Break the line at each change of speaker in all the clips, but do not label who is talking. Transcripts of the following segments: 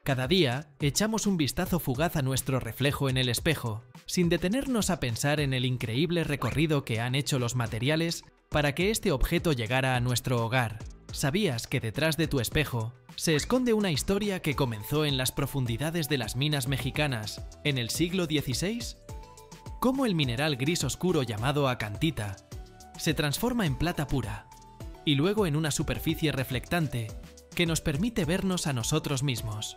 Cada día echamos un vistazo fugaz a nuestro reflejo en el espejo, sin detenernos a pensar en el increíble recorrido que han hecho los materiales para que este objeto llegara a nuestro hogar. ¿Sabías que detrás de tu espejo se esconde una historia que comenzó en las profundidades de las minas mexicanas en el siglo XVI? ¿Cómo el mineral gris oscuro llamado acantita se transforma en plata pura y luego en una superficie reflectante que nos permite vernos a nosotros mismos?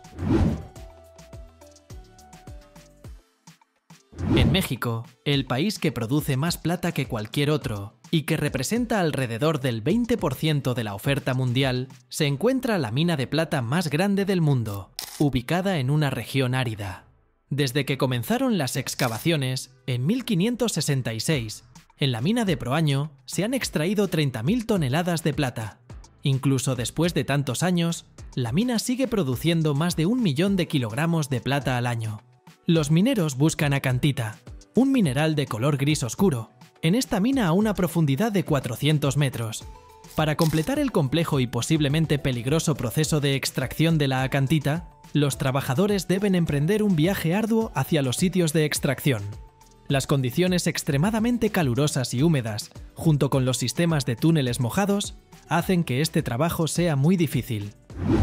En México, el país que produce más plata que cualquier otro y que representa alrededor del 20% de la oferta mundial, se encuentra la mina de plata más grande del mundo, ubicada en una región árida. Desde que comenzaron las excavaciones, en 1566, en la mina de Proaño se han extraído 30.000 toneladas de plata. Incluso después de tantos años, la mina sigue produciendo más de 1 millón de kilogramos de plata al año. Los mineros buscan acantita, un mineral de color gris oscuro, en esta mina a una profundidad de 400 metros. Para completar el complejo y posiblemente peligroso proceso de extracción de la acantita, los trabajadores deben emprender un viaje arduo hacia los sitios de extracción. Las condiciones extremadamente calurosas y húmedas, junto con los sistemas de túneles mojados, hacen que este trabajo sea muy difícil.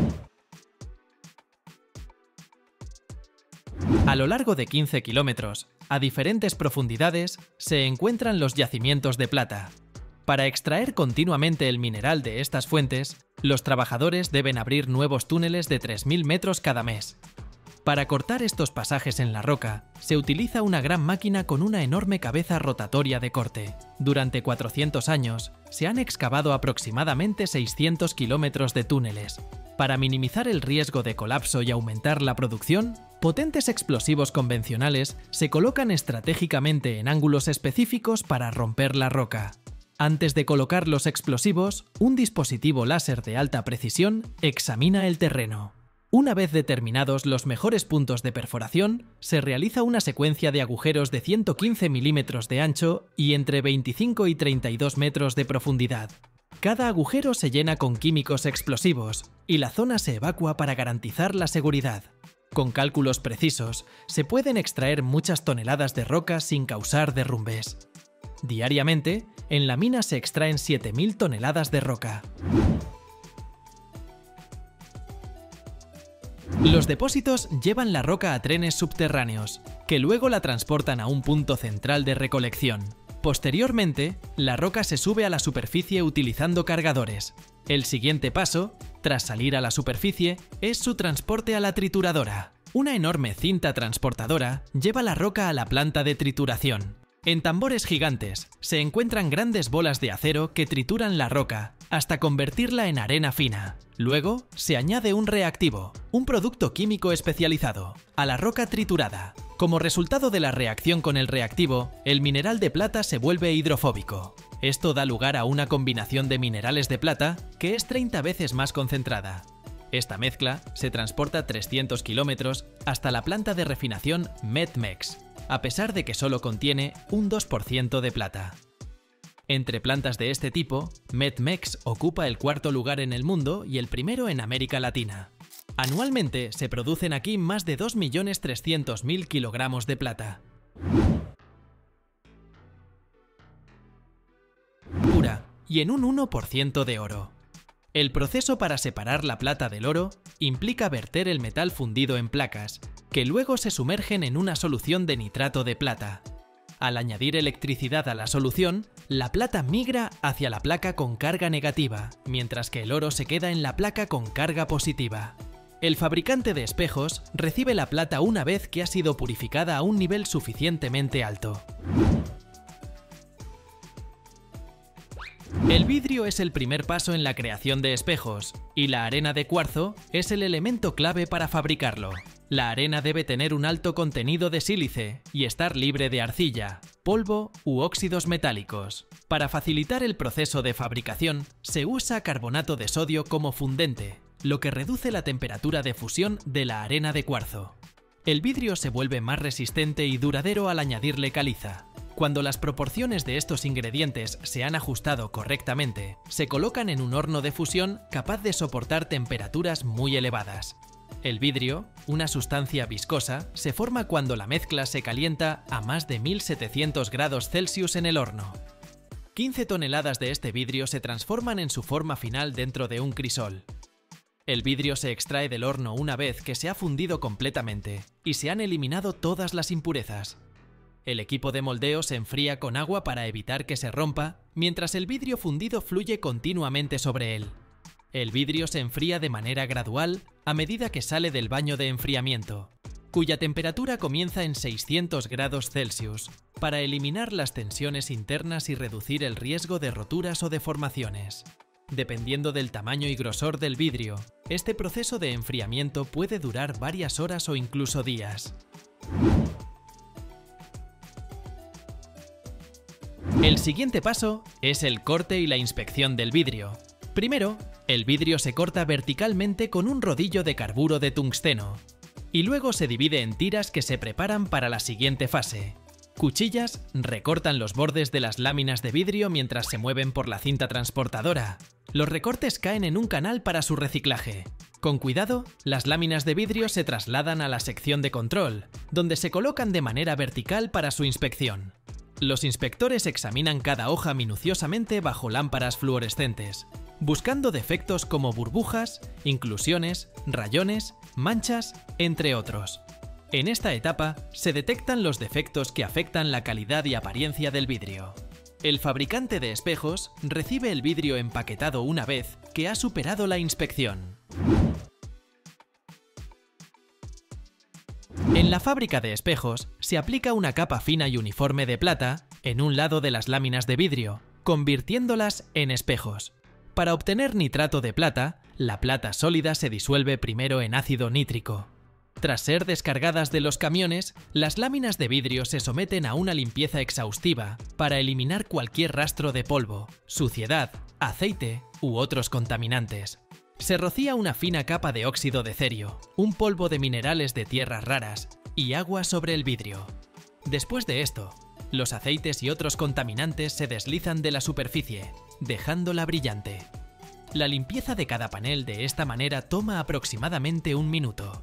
A lo largo de 15 kilómetros, a diferentes profundidades, se encuentran los yacimientos de plata. Para extraer continuamente el mineral de estas fuentes, los trabajadores deben abrir nuevos túneles de 3.000 metros cada mes. Para cortar estos pasajes en la roca, se utiliza una gran máquina con una enorme cabeza rotatoria de corte. Durante 400 años, se han excavado aproximadamente 600 kilómetros de túneles. Para minimizar el riesgo de colapso y aumentar la producción, potentes explosivos convencionales se colocan estratégicamente en ángulos específicos para romper la roca. Antes de colocar los explosivos, un dispositivo láser de alta precisión examina el terreno. Una vez determinados los mejores puntos de perforación, se realiza una secuencia de agujeros de 115 milímetros de ancho y entre 25 y 32 metros de profundidad. Cada agujero se llena con químicos explosivos y la zona se evacúa para garantizar la seguridad. Con cálculos precisos, se pueden extraer muchas toneladas de roca sin causar derrumbes. Diariamente, en la mina se extraen 7.000 toneladas de roca. Los depósitos llevan la roca a trenes subterráneos, que luego la transportan a un punto central de recolección. Posteriormente, la roca se sube a la superficie utilizando cargadores. El siguiente paso, tras salir a la superficie, es su transporte a la trituradora. Una enorme cinta transportadora lleva la roca a la planta de trituración. En tambores gigantes se encuentran grandes bolas de acero que trituran la roca hasta convertirla en arena fina. Luego se añade un reactivo, un producto químico especializado, a la roca triturada. Como resultado de la reacción con el reactivo, el mineral de plata se vuelve hidrofóbico. Esto da lugar a una combinación de minerales de plata que es 30 veces más concentrada. Esta mezcla se transporta 300 kilómetros hasta la planta de refinación METMEX, a pesar de que solo contiene un 2% de plata. Entre plantas de este tipo, METMEX ocupa el 4º lugar en el mundo y el primero en América Latina. Anualmente se producen aquí más de 2.300.000 kilogramos de plata. Pura y en un 1% de oro. El proceso para separar la plata del oro implica verter el metal fundido en placas, que luego se sumergen en una solución de nitrato de plata. Al añadir electricidad a la solución, la plata migra hacia la placa con carga negativa, mientras que el oro se queda en la placa con carga positiva. El fabricante de espejos recibe la plata una vez que ha sido purificada a un nivel suficientemente alto. El vidrio es el primer paso en la creación de espejos, y la arena de cuarzo es el elemento clave para fabricarlo. La arena debe tener un alto contenido de sílice y estar libre de arcilla, polvo u óxidos metálicos. Para facilitar el proceso de fabricación, se usa carbonato de sodio como fundente, lo que reduce la temperatura de fusión de la arena de cuarzo. El vidrio se vuelve más resistente y duradero al añadirle caliza. Cuando las proporciones de estos ingredientes se han ajustado correctamente, se colocan en un horno de fusión capaz de soportar temperaturas muy elevadas. El vidrio, una sustancia viscosa, se forma cuando la mezcla se calienta a más de 1700 grados Celsius en el horno. 15 toneladas de este vidrio se transforman en su forma final dentro de un crisol. El vidrio se extrae del horno una vez que se ha fundido completamente y se han eliminado todas las impurezas. El equipo de moldeo se enfría con agua para evitar que se rompa, mientras el vidrio fundido fluye continuamente sobre él. El vidrio se enfría de manera gradual a medida que sale del baño de enfriamiento, cuya temperatura comienza en 600 grados Celsius, para eliminar las tensiones internas y reducir el riesgo de roturas o deformaciones. Dependiendo del tamaño y grosor del vidrio, este proceso de enfriamiento puede durar varias horas o incluso días. El siguiente paso es el corte y la inspección del vidrio. Primero, el vidrio se corta verticalmente con un rodillo de carburo de tungsteno, y luego se divide en tiras que se preparan para la siguiente fase. Cuchillas recortan los bordes de las láminas de vidrio mientras se mueven por la cinta transportadora. Los recortes caen en un canal para su reciclaje. Con cuidado, las láminas de vidrio se trasladan a la sección de control, donde se colocan de manera vertical para su inspección. Los inspectores examinan cada hoja minuciosamente bajo lámparas fluorescentes, buscando defectos como burbujas, inclusiones, rayones, manchas, entre otros. En esta etapa se detectan los defectos que afectan la calidad y apariencia del vidrio. El fabricante de espejos recibe el vidrio empaquetado una vez que ha superado la inspección. En la fábrica de espejos se aplica una capa fina y uniforme de plata en un lado de las láminas de vidrio, convirtiéndolas en espejos. Para obtener nitrato de plata, la plata sólida se disuelve primero en ácido nítrico. Tras ser descargadas de los camiones, las láminas de vidrio se someten a una limpieza exhaustiva para eliminar cualquier rastro de polvo, suciedad, aceite u otros contaminantes. Se rocía una fina capa de óxido de cerio, un polvo de minerales de tierras raras y agua sobre el vidrio. Después de esto, los aceites y otros contaminantes se deslizan de la superficie, dejándola brillante. La limpieza de cada panel de esta manera toma aproximadamente un minuto.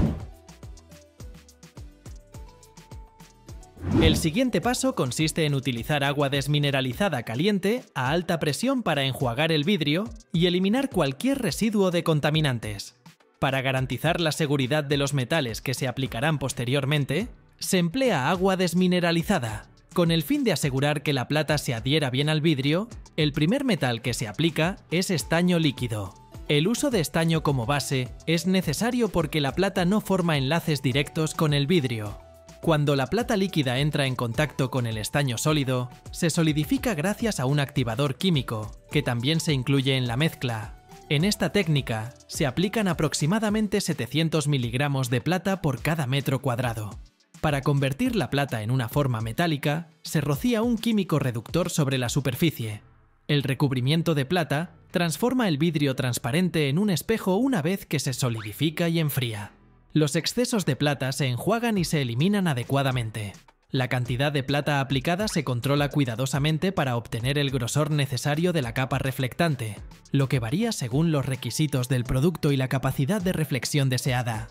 El siguiente paso consiste en utilizar agua desmineralizada caliente a alta presión para enjuagar el vidrio y eliminar cualquier residuo de contaminantes. Para garantizar la seguridad de los metales que se aplicarán posteriormente, se emplea agua desmineralizada. Con el fin de asegurar que la plata se adhiera bien al vidrio, el primer metal que se aplica es estaño líquido. El uso de estaño como base es necesario porque la plata no forma enlaces directos con el vidrio. Cuando la plata líquida entra en contacto con el estaño sólido, se solidifica gracias a un activador químico, que también se incluye en la mezcla. En esta técnica, se aplican aproximadamente 700 miligramos de plata por cada metro cuadrado. Para convertir la plata en una forma metálica, se rocía un químico reductor sobre la superficie. El recubrimiento de plata transforma el vidrio transparente en un espejo una vez que se solidifica y enfría. Los excesos de plata se enjuagan y se eliminan adecuadamente. La cantidad de plata aplicada se controla cuidadosamente para obtener el grosor necesario de la capa reflectante, lo que varía según los requisitos del producto y la capacidad de reflexión deseada.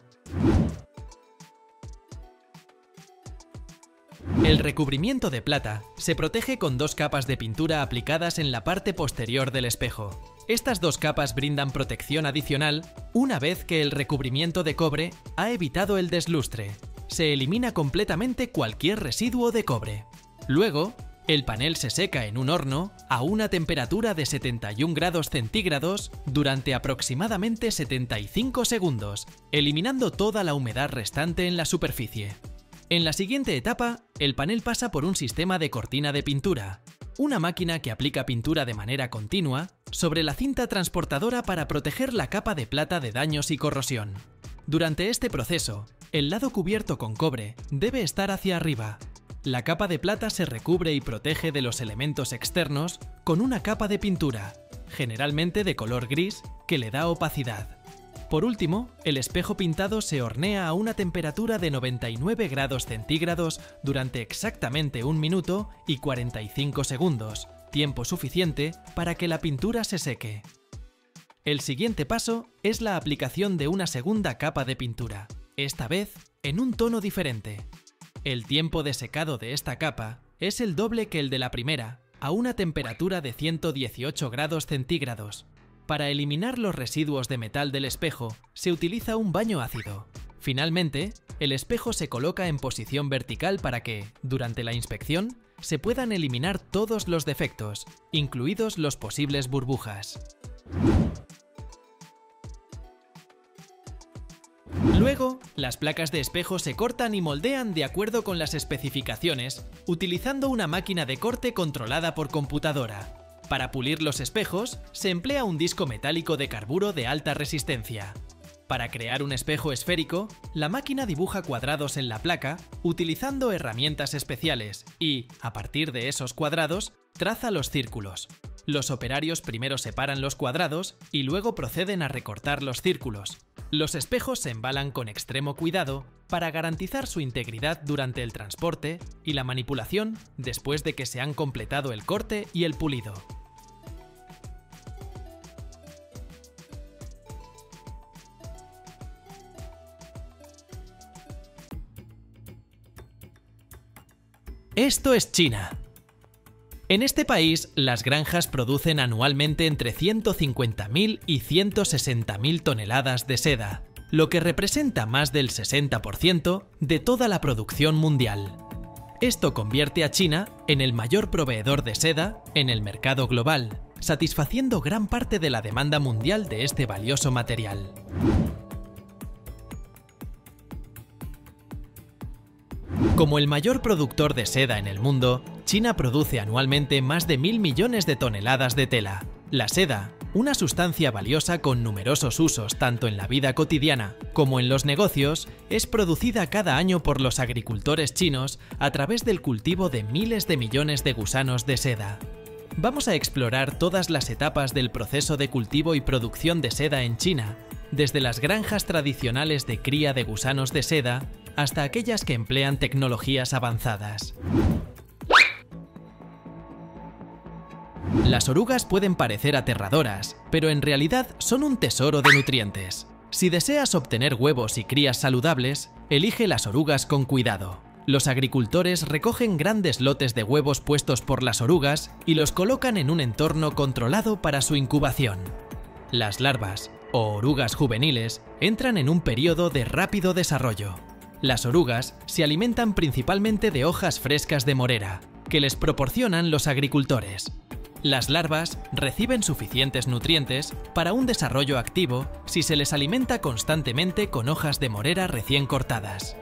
El recubrimiento de plata se protege con dos capas de pintura aplicadas en la parte posterior del espejo. Estas dos capas brindan protección adicional una vez que el recubrimiento de cobre ha evitado el deslustre. Se elimina completamente cualquier residuo de cobre. Luego, el panel se seca en un horno a una temperatura de 71 grados centígrados durante aproximadamente 75 segundos, eliminando toda la humedad restante en la superficie. En la siguiente etapa, el panel pasa por un sistema de cortina de pintura, una máquina que aplica pintura de manera continua sobre la cinta transportadora para proteger la capa de plata de daños y corrosión. Durante este proceso, el lado cubierto con cobre debe estar hacia arriba. La capa de plata se recubre y protege de los elementos externos con una capa de pintura, generalmente de color gris, que le da opacidad. Por último, el espejo pintado se hornea a una temperatura de 99 grados centígrados durante exactamente 1 minuto y 45 segundos, tiempo suficiente para que la pintura se seque. El siguiente paso es la aplicación de una segunda capa de pintura, esta vez en un tono diferente. El tiempo de secado de esta capa es el doble que el de la primera, a una temperatura de 118 grados centígrados. Para eliminar los residuos de metal del espejo, se utiliza un baño ácido. Finalmente, el espejo se coloca en posición vertical para que, durante la inspección, se puedan eliminar todos los defectos, incluidos los posibles burbujas. Luego, las placas de espejo se cortan y moldean de acuerdo con las especificaciones, utilizando una máquina de corte controlada por computadora. Para pulir los espejos, se emplea un disco metálico de carburo de alta resistencia. Para crear un espejo esférico, la máquina dibuja cuadrados en la placa, utilizando herramientas especiales y, a partir de esos cuadrados, traza los círculos. Los operarios primero separan los cuadrados y luego proceden a recortar los círculos. Los espejos se embalan con extremo cuidado para garantizar su integridad durante el transporte y la manipulación después de que se han completado el corte y el pulido. Esto es China. En este país, las granjas producen anualmente entre 150.000 y 160.000 toneladas de seda, lo que representa más del 60% de toda la producción mundial. Esto convierte a China en el mayor proveedor de seda en el mercado global, satisfaciendo gran parte de la demanda mundial de este valioso material. Como el mayor productor de seda en el mundo, China produce anualmente más de 1.000 millones de toneladas de tela. La seda, una sustancia valiosa con numerosos usos tanto en la vida cotidiana como en los negocios, es producida cada año por los agricultores chinos a través del cultivo de miles de millones de gusanos de seda. Vamos a explorar todas las etapas del proceso de cultivo y producción de seda en China, desde las granjas tradicionales de cría de gusanos de seda hasta aquellas que emplean tecnologías avanzadas. Las orugas pueden parecer aterradoras, pero en realidad son un tesoro de nutrientes. Si deseas obtener huevos y crías saludables, elige las orugas con cuidado. Los agricultores recogen grandes lotes de huevos puestos por las orugas y los colocan en un entorno controlado para su incubación. Las larvas, o orugas juveniles, entran en un periodo de rápido desarrollo. Las orugas se alimentan principalmente de hojas frescas de morera, que les proporcionan los agricultores. Las larvas reciben suficientes nutrientes para un desarrollo activo si se les alimenta constantemente con hojas de morera recién cortadas.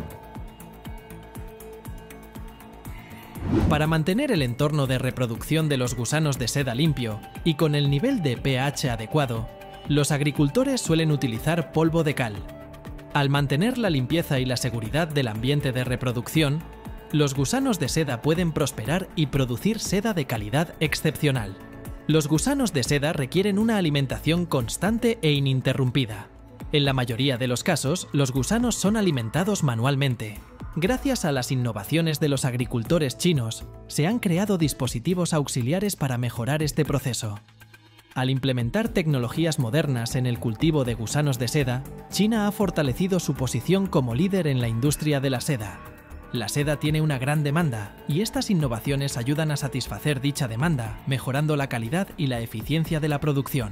Para mantener el entorno de reproducción de los gusanos de seda limpio y con el nivel de pH adecuado, los agricultores suelen utilizar polvo de cal. Al mantener la limpieza y la seguridad del ambiente de reproducción, los gusanos de seda pueden prosperar y producir seda de calidad excepcional. Los gusanos de seda requieren una alimentación constante e ininterrumpida. En la mayoría de los casos, los gusanos son alimentados manualmente. Gracias a las innovaciones de los agricultores chinos, se han creado dispositivos auxiliares para mejorar este proceso. Al implementar tecnologías modernas en el cultivo de gusanos de seda, China ha fortalecido su posición como líder en la industria de la seda. La seda tiene una gran demanda, y estas innovaciones ayudan a satisfacer dicha demanda, mejorando la calidad y la eficiencia de la producción.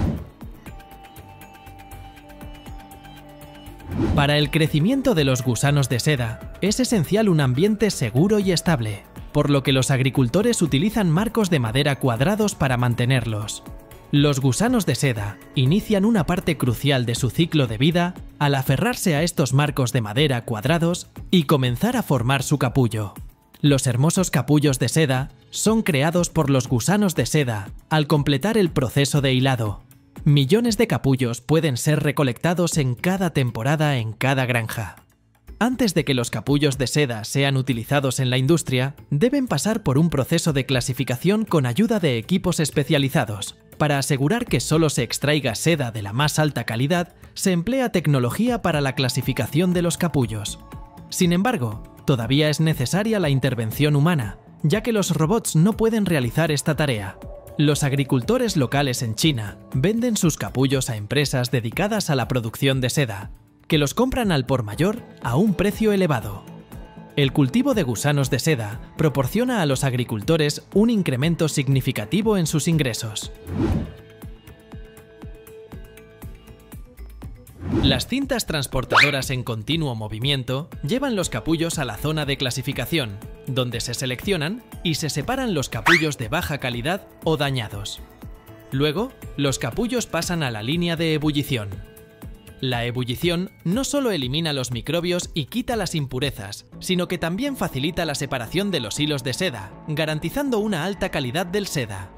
Para el crecimiento de los gusanos de seda, es esencial un ambiente seguro y estable, por lo que los agricultores utilizan marcos de madera cuadrados para mantenerlos. Los gusanos de seda inician una parte crucial de su ciclo de vida al aferrarse a estos marcos de madera cuadrados y comenzar a formar su capullo. Los hermosos capullos de seda son creados por los gusanos de seda al completar el proceso de hilado. Millones de capullos pueden ser recolectados en cada temporada en cada granja. Antes de que los capullos de seda sean utilizados en la industria, deben pasar por un proceso de clasificación con ayuda de equipos especializados. Para asegurar que solo se extraiga seda de la más alta calidad, se emplea tecnología para la clasificación de los capullos. Sin embargo, todavía es necesaria la intervención humana, ya que los robots no pueden realizar esta tarea. Los agricultores locales en China venden sus capullos a empresas dedicadas a la producción de seda, que los compran al por mayor a un precio elevado. El cultivo de gusanos de seda proporciona a los agricultores un incremento significativo en sus ingresos. Las cintas transportadoras en continuo movimiento llevan los capullos a la zona de clasificación, donde se seleccionan y se separan los capullos de baja calidad o dañados. Luego, los capullos pasan a la línea de ebullición. La ebullición no solo elimina los microbios y quita las impurezas, sino que también facilita la separación de los hilos de seda, garantizando una alta calidad del seda.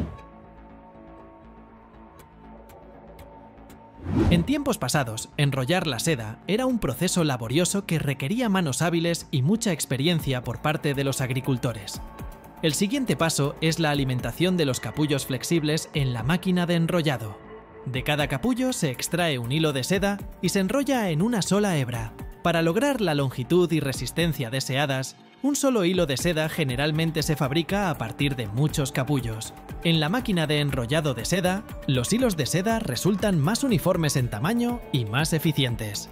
En tiempos pasados, enrollar la seda era un proceso laborioso que requería manos hábiles y mucha experiencia por parte de los agricultores. El siguiente paso es la alimentación de los capullos flexibles en la máquina de enrollado. De cada capullo se extrae un hilo de seda y se enrolla en una sola hebra. Para lograr la longitud y resistencia deseadas, un solo hilo de seda generalmente se fabrica a partir de muchos capullos. En la máquina de enrollado de seda, los hilos de seda resultan más uniformes en tamaño y más eficientes.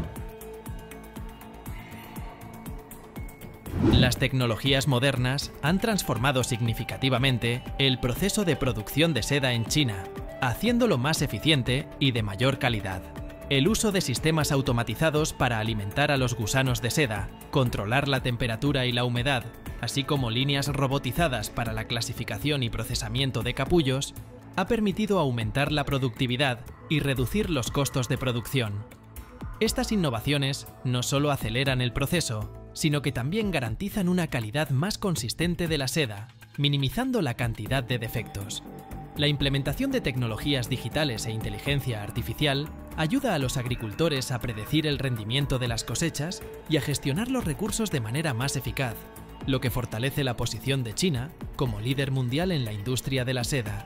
Las tecnologías modernas han transformado significativamente el proceso de producción de seda en China, haciéndolo más eficiente y de mayor calidad. El uso de sistemas automatizados para alimentar a los gusanos de seda, controlar la temperatura y la humedad, así como líneas robotizadas para la clasificación y procesamiento de capullos, ha permitido aumentar la productividad y reducir los costos de producción. Estas innovaciones no solo aceleran el proceso, sino que también garantizan una calidad más consistente de la seda, minimizando la cantidad de defectos. La implementación de tecnologías digitales e inteligencia artificial ayuda a los agricultores a predecir el rendimiento de las cosechas y a gestionar los recursos de manera más eficaz, lo que fortalece la posición de China como líder mundial en la industria de la seda.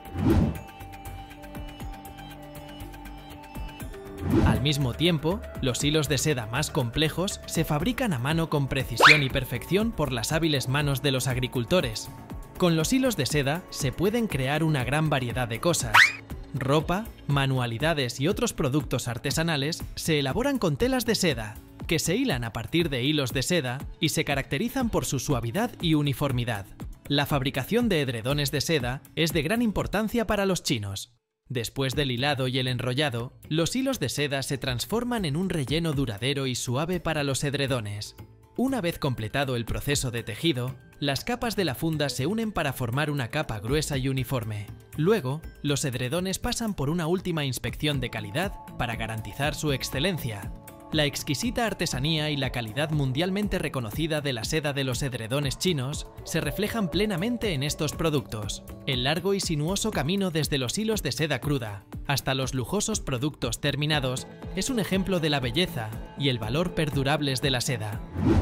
Al mismo tiempo, los hilos de seda más complejos se fabrican a mano con precisión y perfección por las hábiles manos de los agricultores. Con los hilos de seda se pueden crear una gran variedad de cosas. Ropa, manualidades y otros productos artesanales se elaboran con telas de seda, que se hilan a partir de hilos de seda y se caracterizan por su suavidad y uniformidad. La fabricación de edredones de seda es de gran importancia para los chinos. Después del hilado y el enrollado, los hilos de seda se transforman en un relleno duradero y suave para los edredones. Una vez completado el proceso de tejido, las capas de la funda se unen para formar una capa gruesa y uniforme. Luego, los edredones pasan por una última inspección de calidad para garantizar su excelencia. La exquisita artesanía y la calidad mundialmente reconocida de la seda de los edredones chinos se reflejan plenamente en estos productos. El largo y sinuoso camino desde los hilos de seda cruda hasta los lujosos productos terminados es un ejemplo de la belleza y el valor perdurables de la seda.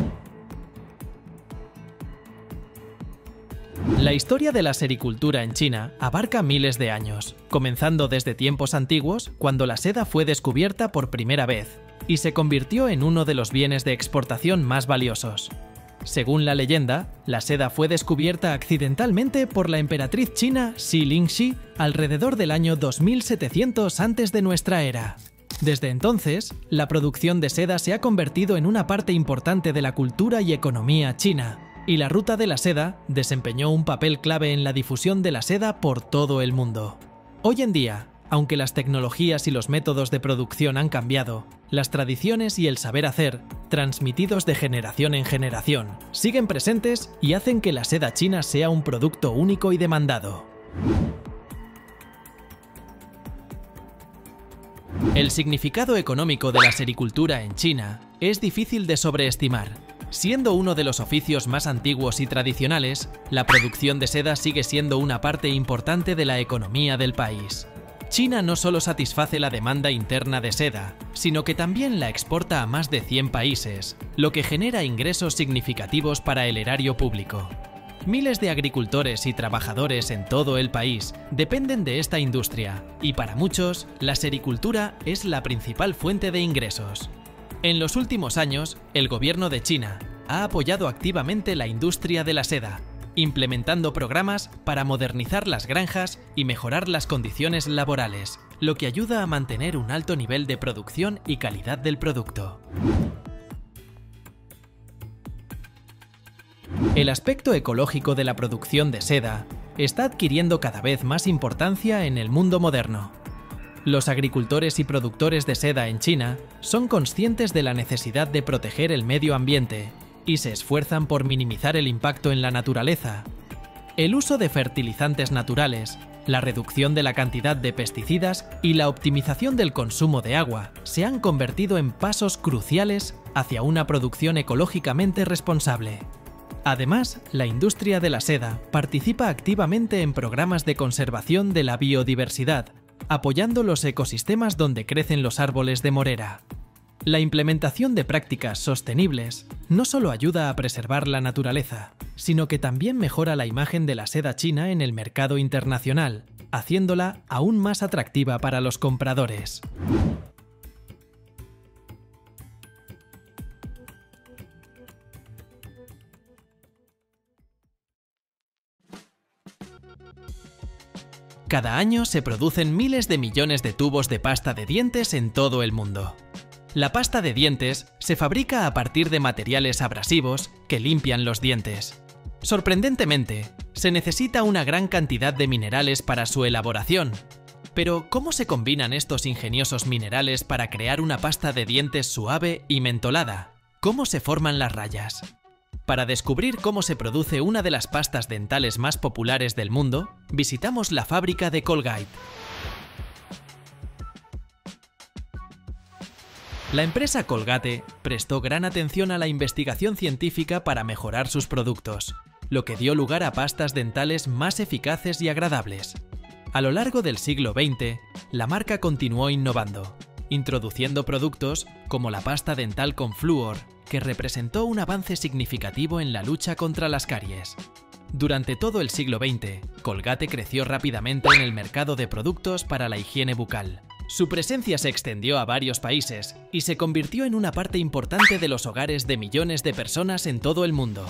La historia de la sericultura en China abarca miles de años, comenzando desde tiempos antiguos, cuando la seda fue descubierta por primera vez y se convirtió en uno de los bienes de exportación más valiosos. Según la leyenda, la seda fue descubierta accidentalmente por la emperatriz china Xi Lingxi alrededor del año 2700 antes de nuestra era. Desde entonces, la producción de seda se ha convertido en una parte importante de la cultura y economía china, y la ruta de la seda desempeñó un papel clave en la difusión de la seda por todo el mundo. Hoy en día, aunque las tecnologías y los métodos de producción han cambiado, las tradiciones y el saber hacer, transmitidos de generación en generación, siguen presentes y hacen que la seda china sea un producto único y demandado. El significado económico de la sericultura en China es difícil de sobreestimar. Siendo uno de los oficios más antiguos y tradicionales, la producción de seda sigue siendo una parte importante de la economía del país. China no solo satisface la demanda interna de seda, sino que también la exporta a más de 100 países, lo que genera ingresos significativos para el erario público. Miles de agricultores y trabajadores en todo el país dependen de esta industria, y para muchos, la sericultura es la principal fuente de ingresos. En los últimos años, el gobierno de China ha apoyado activamente la industria de la seda, implementando programas para modernizar las granjas y mejorar las condiciones laborales, lo que ayuda a mantener un alto nivel de producción y calidad del producto. El aspecto ecológico de la producción de seda está adquiriendo cada vez más importancia en el mundo moderno. Los agricultores y productores de seda en China son conscientes de la necesidad de proteger el medio ambiente y se esfuerzan por minimizar el impacto en la naturaleza. El uso de fertilizantes naturales, la reducción de la cantidad de pesticidas y la optimización del consumo de agua se han convertido en pasos cruciales hacia una producción ecológicamente responsable. Además, la industria de la seda participa activamente en programas de conservación de la biodiversidad, apoyando los ecosistemas donde crecen los árboles de morera. La implementación de prácticas sostenibles no solo ayuda a preservar la naturaleza, sino que también mejora la imagen de la seda china en el mercado internacional, haciéndola aún más atractiva para los compradores. Cada año se producen miles de millones de tubos de pasta de dientes en todo el mundo. La pasta de dientes se fabrica a partir de materiales abrasivos que limpian los dientes. Sorprendentemente, se necesita una gran cantidad de minerales para su elaboración. Pero, ¿cómo se combinan estos ingeniosos minerales para crear una pasta de dientes suave y mentolada? ¿Cómo se forman las rayas? Para descubrir cómo se produce una de las pastas dentales más populares del mundo, visitamos la fábrica de Colgate. La empresa Colgate prestó gran atención a la investigación científica para mejorar sus productos, lo que dio lugar a pastas dentales más eficaces y agradables. A lo largo del siglo XX, la marca continuó innovando, introduciendo productos como la pasta dental con flúor, que representó un avance significativo en la lucha contra las caries. Durante todo el siglo XX, Colgate creció rápidamente en el mercado de productos para la higiene bucal. Su presencia se extendió a varios países y se convirtió en una parte importante de los hogares de millones de personas en todo el mundo.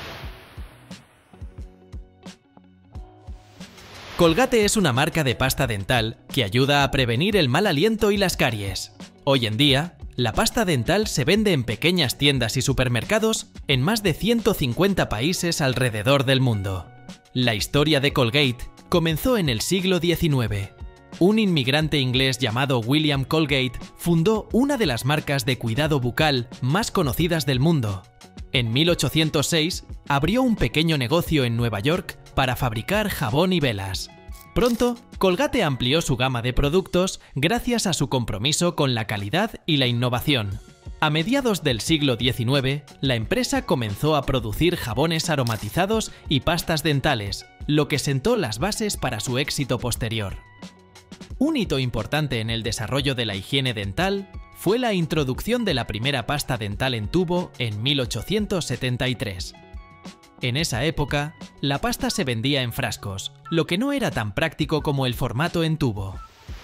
Colgate es una marca de pasta dental que ayuda a prevenir el mal aliento y las caries. Hoy en día, la pasta dental se vende en pequeñas tiendas y supermercados en más de 150 países alrededor del mundo. La historia de Colgate comenzó en el siglo XIX. Un inmigrante inglés llamado William Colgate fundó una de las marcas de cuidado bucal más conocidas del mundo. En 1806 abrió un pequeño negocio en Nueva York para fabricar jabón y velas. Pronto, Colgate amplió su gama de productos gracias a su compromiso con la calidad y la innovación. A mediados del siglo XIX, la empresa comenzó a producir jabones aromatizados y pastas dentales, lo que sentó las bases para su éxito posterior. Un hito importante en el desarrollo de la higiene dental fue la introducción de la primera pasta dental en tubo en 1873. En esa época, la pasta se vendía en frascos, lo que no era tan práctico como el formato en tubo.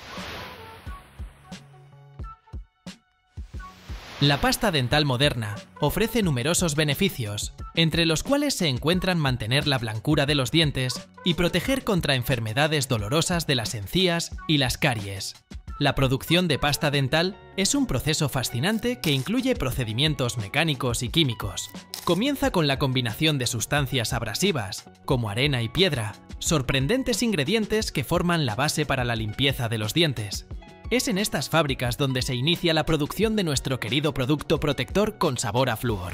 La pasta dental moderna ofrece numerosos beneficios, entre los cuales se encuentran mantener la blancura de los dientes y proteger contra enfermedades dolorosas de las encías y las caries. La producción de pasta dental es un proceso fascinante que incluye procedimientos mecánicos y químicos. Comienza con la combinación de sustancias abrasivas, como arena y piedra, sorprendentes ingredientes que forman la base para la limpieza de los dientes. Es en estas fábricas donde se inicia la producción de nuestro querido producto protector con sabor a flúor.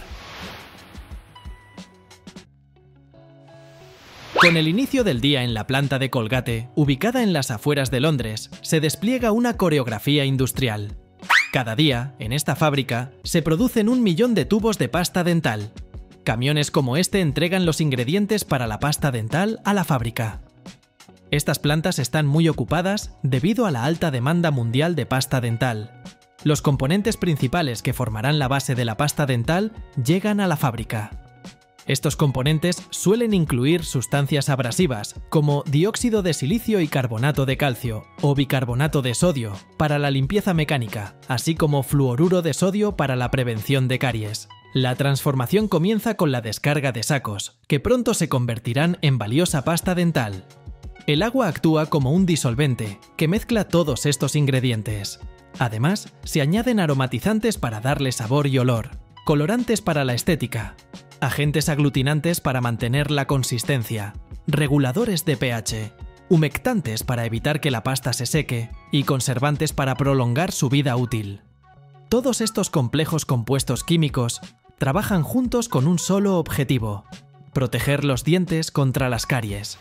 Con el inicio del día en la planta de Colgate, ubicada en las afueras de Londres, se despliega una coreografía industrial. Cada día, en esta fábrica, se producen 1 millón de tubos de pasta dental. Camiones como este entregan los ingredientes para la pasta dental a la fábrica. Estas plantas están muy ocupadas debido a la alta demanda mundial de pasta dental. Los componentes principales que formarán la base de la pasta dental llegan a la fábrica. Estos componentes suelen incluir sustancias abrasivas como dióxido de silicio y carbonato de calcio o bicarbonato de sodio para la limpieza mecánica, así como fluoruro de sodio para la prevención de caries. La transformación comienza con la descarga de sacos, que pronto se convertirán en valiosa pasta dental. El agua actúa como un disolvente, que mezcla todos estos ingredientes. Además, se añaden aromatizantes para darle sabor y olor, colorantes para la estética, agentes aglutinantes para mantener la consistencia, reguladores de pH, humectantes para evitar que la pasta se seque y conservantes para prolongar su vida útil. Todos estos complejos compuestos químicos trabajan juntos con un solo objetivo: proteger los dientes contra las caries.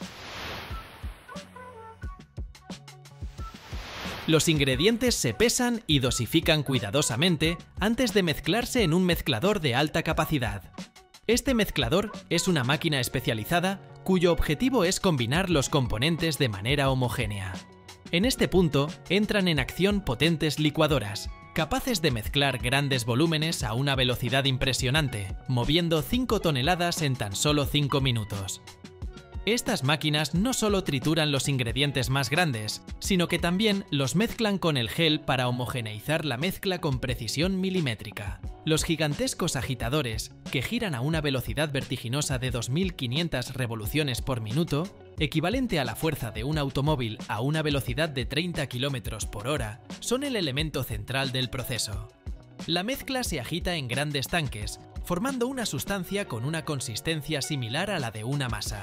Los ingredientes se pesan y dosifican cuidadosamente antes de mezclarse en un mezclador de alta capacidad. Este mezclador es una máquina especializada cuyo objetivo es combinar los componentes de manera homogénea. En este punto entran en acción potentes licuadoras, capaces de mezclar grandes volúmenes a una velocidad impresionante, moviendo 5 toneladas en tan solo 5 minutos. Estas máquinas no solo trituran los ingredientes más grandes, sino que también los mezclan con el gel para homogeneizar la mezcla con precisión milimétrica. Los gigantescos agitadores, que giran a una velocidad vertiginosa de 2500 revoluciones por minuto, equivalente a la fuerza de un automóvil a una velocidad de 30 km por hora, son el elemento central del proceso. La mezcla se agita en grandes tanques, formando una sustancia con una consistencia similar a la de una masa.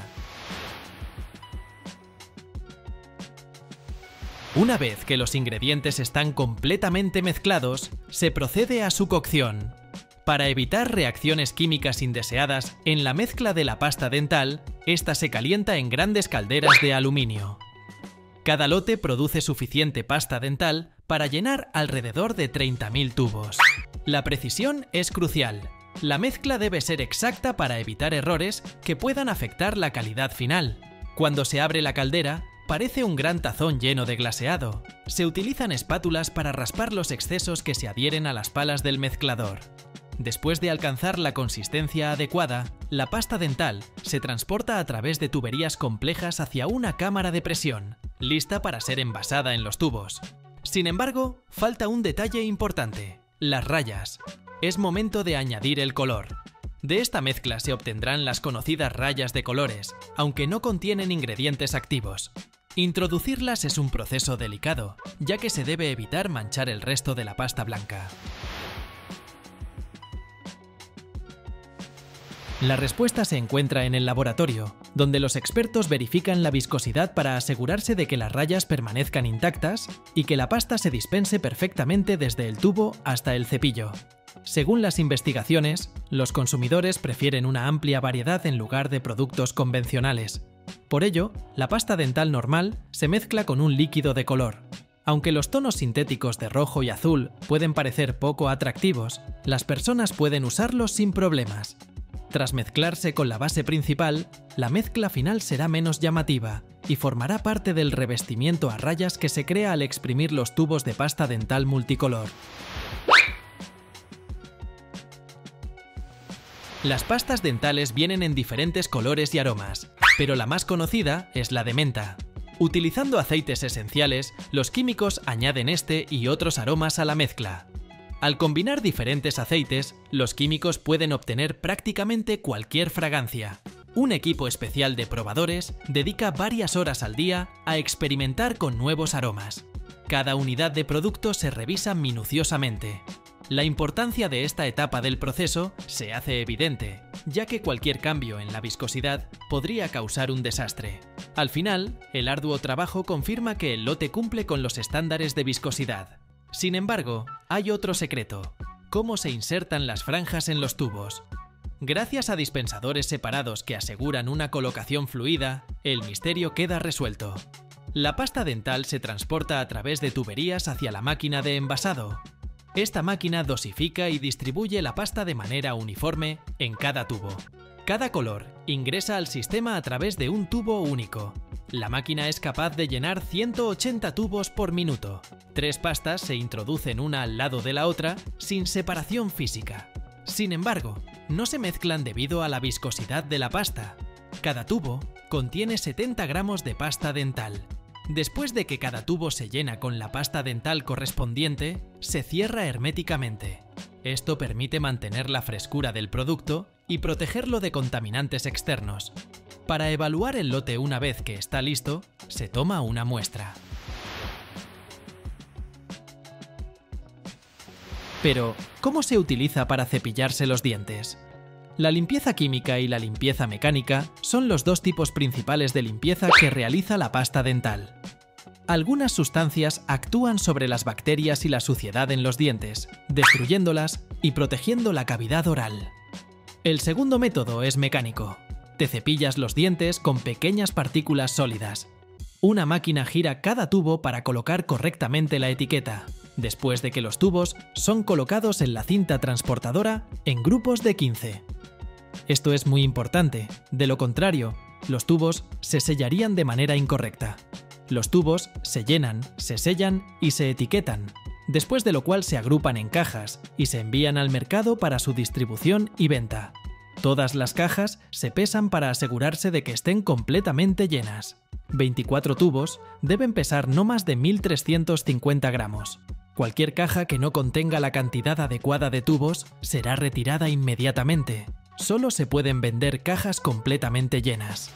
Una vez que los ingredientes están completamente mezclados, se procede a su cocción. Para evitar reacciones químicas indeseadas en la mezcla de la pasta dental, esta se calienta en grandes calderas de aluminio. Cada lote produce suficiente pasta dental para llenar alrededor de 30.000 tubos. La precisión es crucial. La mezcla debe ser exacta para evitar errores que puedan afectar la calidad final. Cuando se abre la caldera, parece un gran tazón lleno de glaseado. Se utilizan espátulas para raspar los excesos que se adhieren a las palas del mezclador. Después de alcanzar la consistencia adecuada, la pasta dental se transporta a través de tuberías complejas hacia una cámara de presión, lista para ser envasada en los tubos. Sin embargo, falta un detalle importante: las rayas. Es momento de añadir el color. De esta mezcla se obtendrán las conocidas rayas de colores, aunque no contienen ingredientes activos. Introducirlas es un proceso delicado, ya que se debe evitar manchar el resto de la pasta blanca. La respuesta se encuentra en el laboratorio, donde los expertos verifican la viscosidad para asegurarse de que las rayas permanezcan intactas y que la pasta se dispense perfectamente desde el tubo hasta el cepillo. Según las investigaciones, los consumidores prefieren una amplia variedad en lugar de productos convencionales. Por ello, la pasta dental normal se mezcla con un líquido de color. Aunque los tonos sintéticos de rojo y azul pueden parecer poco atractivos, las personas pueden usarlos sin problemas. Tras mezclarse con la base principal, la mezcla final será menos llamativa y formará parte del revestimiento a rayas que se crea al exprimir los tubos de pasta dental multicolor. Las pastas dentales vienen en diferentes colores y aromas, pero la más conocida es la de menta. Utilizando aceites esenciales, los químicos añaden este y otros aromas a la mezcla. Al combinar diferentes aceites, los químicos pueden obtener prácticamente cualquier fragancia. Un equipo especial de probadores dedica varias horas al día a experimentar con nuevos aromas. Cada unidad de producto se revisa minuciosamente. La importancia de esta etapa del proceso se hace evidente, ya que cualquier cambio en la viscosidad podría causar un desastre. Al final, el arduo trabajo confirma que el lote cumple con los estándares de viscosidad. Sin embargo, hay otro secreto: cómo se insertan las franjas en los tubos. Gracias a dispensadores separados que aseguran una colocación fluida, el misterio queda resuelto. La pasta dental se transporta a través de tuberías hacia la máquina de envasado. Esta máquina dosifica y distribuye la pasta de manera uniforme en cada tubo. Cada color ingresa al sistema a través de un tubo único. La máquina es capaz de llenar 180 tubos por minuto. 3 pastas se introducen una al lado de la otra sin separación física. Sin embargo, no se mezclan debido a la viscosidad de la pasta. Cada tubo contiene 70 gramos de pasta dental. Después de que cada tubo se llena con la pasta dental correspondiente, se cierra herméticamente. Esto permite mantener la frescura del producto y protegerlo de contaminantes externos. Para evaluar el lote una vez que está listo, se toma una muestra. Pero, ¿cómo se utiliza para cepillarse los dientes? La limpieza química y la limpieza mecánica son los dos tipos principales de limpieza que realiza la pasta dental. Algunas sustancias actúan sobre las bacterias y la suciedad en los dientes, destruyéndolas y protegiendo la cavidad oral. El segundo método es mecánico. Te cepillas los dientes con pequeñas partículas sólidas. Una máquina gira cada tubo para colocar correctamente la etiqueta, después de que los tubos son colocados en la cinta transportadora en grupos de 15. Esto es muy importante, de lo contrario, los tubos se sellarían de manera incorrecta. Los tubos se llenan, se sellan y se etiquetan, después de lo cual se agrupan en cajas y se envían al mercado para su distribución y venta. Todas las cajas se pesan para asegurarse de que estén completamente llenas. 24 tubos deben pesar no más de 1.350 gramos. Cualquier caja que no contenga la cantidad adecuada de tubos será retirada inmediatamente. Solo se pueden vender cajas completamente llenas.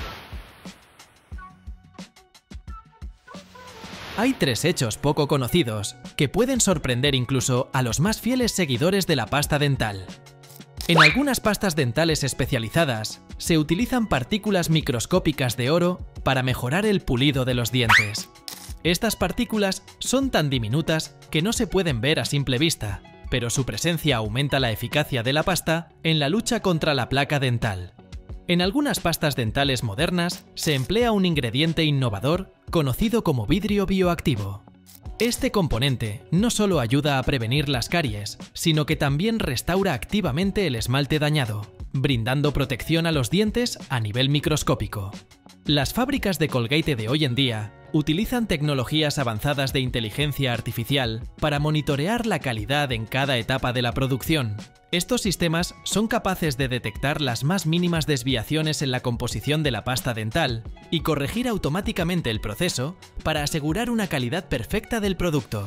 Hay 3 hechos poco conocidos que pueden sorprender incluso a los más fieles seguidores de la pasta dental. En algunas pastas dentales especializadas se utilizan partículas microscópicas de oro para mejorar el pulido de los dientes. Estas partículas son tan diminutas que no se pueden ver a simple vista, pero su presencia aumenta la eficacia de la pasta en la lucha contra la placa dental. En algunas pastas dentales modernas se emplea un ingrediente innovador conocido como vidrio bioactivo. Este componente no solo ayuda a prevenir las caries, sino que también restaura activamente el esmalte dañado, brindando protección a los dientes a nivel microscópico. Las fábricas de Colgate de hoy en día utilizan tecnologías avanzadas de inteligencia artificial para monitorear la calidad en cada etapa de la producción. Estos sistemas son capaces de detectar las más mínimas desviaciones en la composición de la pasta dental y corregir automáticamente el proceso para asegurar una calidad perfecta del producto.